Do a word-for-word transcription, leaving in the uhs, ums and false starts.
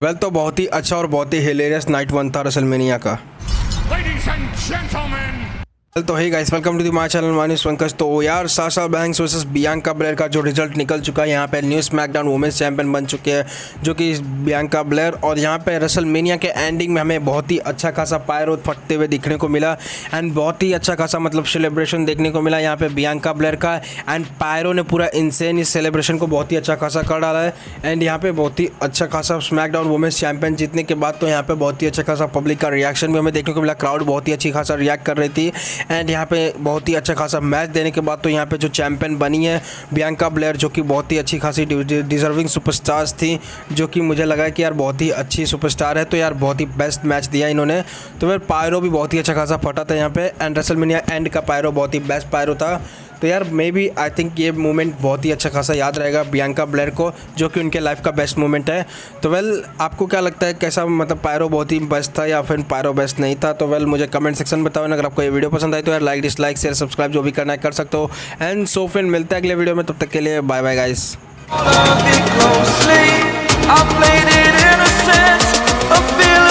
Well तो बहुत ही अच्छा और बहुत ही हिलेरियस नाइट वन था रेसलमेनिया का। तो hey guys, welcome to the my channel my news Pankaj. तो यार Sasha Banks versus Bianca Blair का जो रिजल्ट निकल चुका है, यहाँ पे न्यू स्मैकडाउन वुमेन्स चैंपियन बन चुके हैं जो कि बियांका ब्लेयर। और यहाँ पे रेसलमेनिया के एंडिंग में हमें बहुत ही अच्छा खासा पायरो फटते हुए दिखने को मिला एंड बहुत ही अच्छा खासा मतलब सेलिब्रेशन देखने को मिला यहाँ पे बियांका ब्लेयर का। एंड पायरो ने पूरा इंसेन इस सेलिब्रेशन को बहुत ही अच्छा खासा कर डाला है। एंड यहाँ पे बहुत ही अच्छा खासा स्मैकडाउन वुमेन्स चैंपियन जीतने के बाद तो यहाँ पे बहुत ही अच्छा खासा पब्लिक का रिएक्शन भी हमें देखने को मिला। क्राउड बहुत ही अच्छी खासा रिएक्ट कर रही थी एंड यहाँ पे बहुत ही अच्छा खासा मैच देने के बाद तो यहाँ पे जो चैंपियन बनी है बियांका ब्लेयर, जो कि बहुत ही अच्छी खासी डिजर्विंग सुपरस्टार्स थी, जो कि मुझे लगा कि यार बहुत ही अच्छी सुपरस्टार है, तो यार बहुत ही बेस्ट मैच दिया इन्होंने। तो फिर पायरो भी बहुत ही अच्छा खासा फटा था यहाँ पे एंड रेसलमेनिया एंड का पायरो बहुत ही बेस्ट पायरो था। तो यार मे बी आई थिंक ये मोमेंट बहुत ही अच्छा खासा याद रहेगा बियांका ब्लेयर को, जो कि उनके लाइफ का बेस्ट मोमेंट है। तो वेल आपको क्या लगता है, कैसा मतलब पायरो बहुत ही बेस्ट था या फिर पायरो बेस्ट नहीं था? तो वेल मुझे कमेंट सेक्शन में बताओ। अगर आपको ये वीडियो पसंद आई तो यार लाइक डिसलाइक शेयर सब्सक्राइब जो भी करना है कर सकते हो। एंड सो फिर मिलते हैं अगले वीडियो में, तब तक के लिए बाय बाय गाइस।